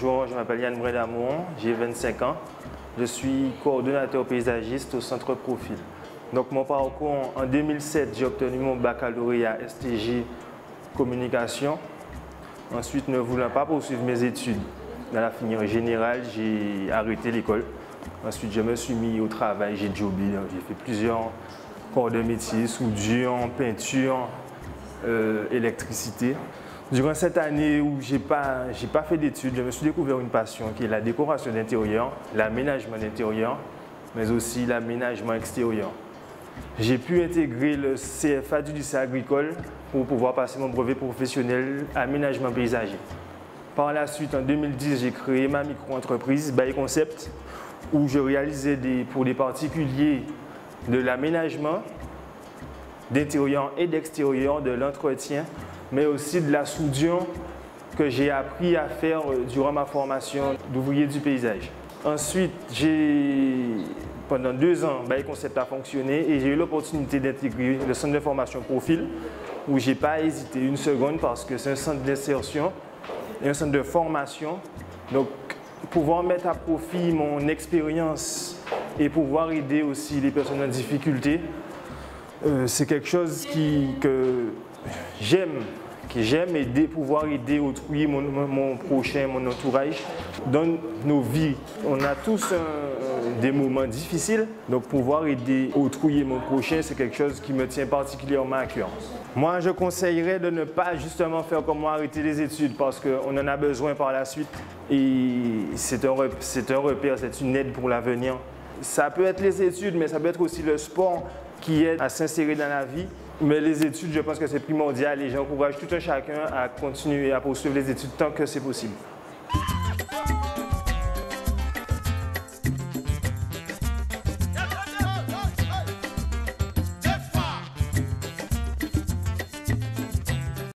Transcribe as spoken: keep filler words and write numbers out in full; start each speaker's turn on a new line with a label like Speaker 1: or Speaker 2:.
Speaker 1: Bonjour, je m'appelle Yann Bredamon, j'ai vingt-cinq ans. Je suis coordonnateur paysagiste au Centre Profil. Donc mon parcours, en deux mille sept, j'ai obtenu mon baccalauréat S T G Communication. Ensuite, ne voulant pas poursuivre mes études dans la filière générale, j'ai arrêté l'école. Ensuite, je me suis mis au travail, j'ai jobé, j'ai fait plusieurs corps de métier, soudure, peinture, euh, électricité. Durant cette année où je n'ai pas, j'ai pas fait d'études, je me suis découvert une passion qui est la décoration d'intérieur, l'aménagement d'intérieur, mais aussi l'aménagement extérieur. J'ai pu intégrer le C F A du lycée agricole pour pouvoir passer mon brevet professionnel aménagement paysager. Par la suite, en deux mille dix, j'ai créé ma micro-entreprise By Concept où je réalisais des, pour des particuliers de l'aménagement d'intérieur et d'extérieur, de l'entretien, mais aussi de la soudure que j'ai appris à faire durant ma formation d'ouvrier du paysage. Ensuite, pendant deux ans, By Concept a fonctionné et j'ai eu l'opportunité d'intégrer le centre de formation Profil où je n'ai pas hésité une seconde parce que c'est un centre d'insertion et un centre de formation. Donc, pouvoir mettre à profit mon expérience et pouvoir aider aussi les personnes en difficulté, euh, c'est quelque chose qui, que j'aime. que j'aime aider, pouvoir aider autrui, mon, mon prochain, mon entourage. Dans nos vies, on a tous un, des moments difficiles, donc pouvoir aider autrui et mon prochain, c'est quelque chose qui me tient particulièrement à cœur. Moi, je conseillerais de ne pas justement faire comme moi, arrêter les études, parce qu'on en a besoin par la suite et c'est un, c'est un repère, c'est une aide pour l'avenir. Ça peut être les études, mais ça peut être aussi le sport qui aide à s'insérer dans la vie. Mais les études, je pense que c'est primordial et j'encourage tout un chacun à continuer à poursuivre les études tant que c'est possible.